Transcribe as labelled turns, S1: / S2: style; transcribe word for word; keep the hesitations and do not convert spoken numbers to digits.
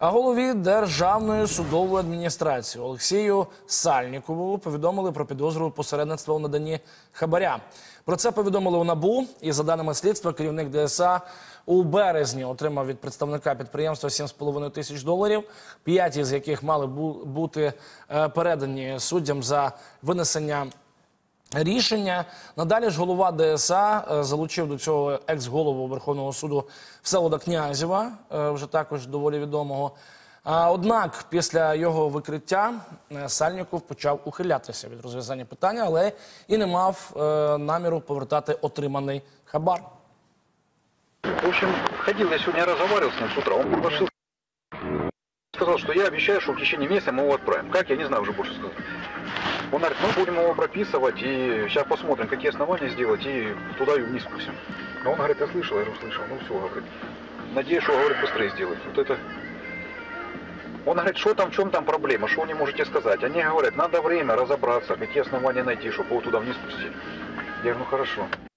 S1: А голові Державної судової адміністрації Олексію Сальнікову повідомили про підозру посередництва у наданні хабаря. Про це повідомили у НАБУ, і за даними слідства, керівник ДСА у березні отримав від представника підприємства сім з половиною тисяч доларів, п'ять із яких мали бути передані суддям за винесення рішення. Надалі ж голова ДСА залучив до цього екс-голову Верховного суду Всеволода Князєва, вже також доволі відомого. Однак після його викриття Сальніков почав ухилятися від розв'язання питання, але і не мав наміру повертати отриманий хабар.
S2: В общем, ходил, я сегодня разговаривал с ним с утра, он приглашил, сказал, что я обещаю, что в течение месяца мы его отправим. Как, я не знаю уже больше сказать. Он говорит, мы будем его прописывать и сейчас посмотрим, какие основания сделать, и туда и вниз спустим. А он говорит, я слышал, я говорю, слышал, ну все, говорит, надеюсь, что, говорит, быстрее сделать. Вот это... Он говорит, что там, в чем там проблема, что вы не можете сказать. Они говорят, надо время разобраться, какие основания найти, чтобы его туда вниз спустить. Я говорю, ну хорошо.